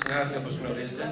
συνάδελφοι, όπως γνωρίζετε,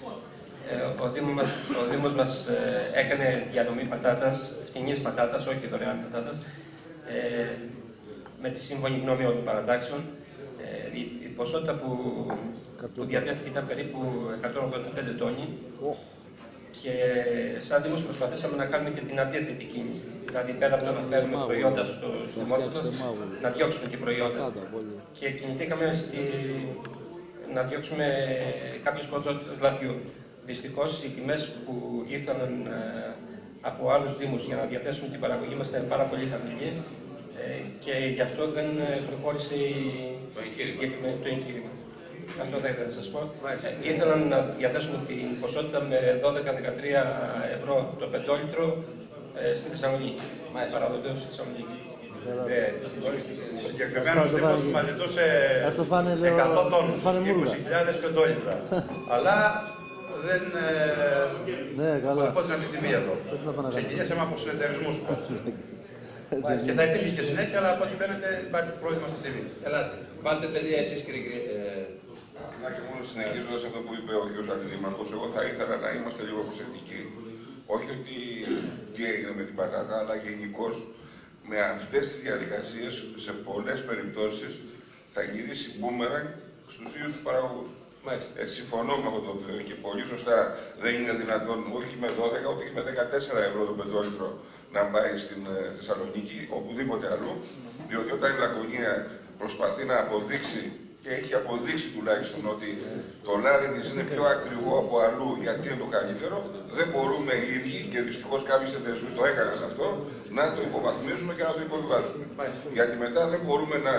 ο Δήμος μας έκανε διανομή πατάτας, φτηνής πατάτας, όχι δωρεάν πατάτας, με τη σύμφωνη γνώμη όλων των παρατάξεων. Η ποσότητα που διατέθηκε ήταν περίπου 185 τόνοι και σαν Δήμος προσπαθήσαμε να κάνουμε και την αντίθετη κίνηση. Δηλαδή, πέρα από το να φέρουμε προϊόντα στους δημότες, να διώξουμε και προϊόντα. Και κινηθήκαμε να διώξουμε κάποιες ποσότητες λαδιού. Δυστυχώς, οι τιμές που ήρθαν από άλλους Δήμους για να διαθέσουν την παραγωγή μας ήταν πάρα πολύ χαμηλή και γι' αυτό δεν προχώρησε το εγχείρημα. Αυτό θα ήθελα να σας πω. Ήθελαν να διαθέσουν την ποσότητα με 12-13 ευρώ το 5 λίτρο στη Θεσσαλονίκη. Παραδοτέως στη Θεσσαλονίκη. Συγκεκριμένα ο Δήμος μας ζητούσε 100 τόνους, 20.000 πεντόλιτρα. Αλλά δεν υπότισαν αυτή τη τιμή εδώ. Ξεκινήσαμε από συνεταιρισμούς. Και θα υπήρχε και συνέχεια, αλλά από ό,τι φαίνεται υπάρχει πρόβλημα στη τιμή. Ελάτε, βάλτε τελεία εσείς κύριε. Να και μόνο συνεχίζοντας αυτό που είπε ο κ. Αντιδήμαρχος, εγώ θα ήθελα να είμαστε λίγο προσεκτικοί. Όχι ότι τι έγινε με την πατάτα, αλλά γενικώς με αυτές τις διαδικασίες σε πολλές περιπτώσεις θα γυρίσει μπούμερανγκ στους ίδιους τους παραγωγούς. Συμφωνώ με αυτό το οποίο και πολύ σωστά δεν είναι δυνατόν όχι με 12 ούτε και με 14 ευρώ το πεντόλιτρο να πάει στην Θεσσαλονίκη, οπουδήποτε αλλού, διότι όταν η Λακωνία προσπαθεί να αποδείξει και έχει αποδείξει τουλάχιστον ότι το λάδι της είναι πιο ακριβό από αλλού γιατί είναι το καλύτερο, δεν μπορούμε οι ίδιοι, και δυστυχώς κάποιοι συνεταιρισμοί το έκαναν αυτό, να το υποβαθμίζουμε και να το υποβιβάζουμε. Γιατί μετά δεν μπορούμε να...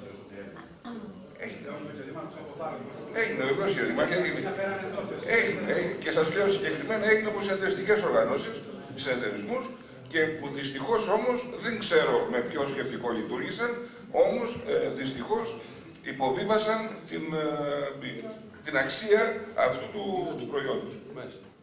Έγινε βεβαίως η Δημάρχη, έγινε. Και σας λέω συγκεκριμένα έγινε από συνεταιριστικές οργανώσεις, συνεταιρισμούς, και που δυστυχώς όμως δεν ξέρω με ποιο σκεπτικό λειτουργήσαν, όμως δυστυχώς υποβίβασαν την αξία αυτού του προϊόντος.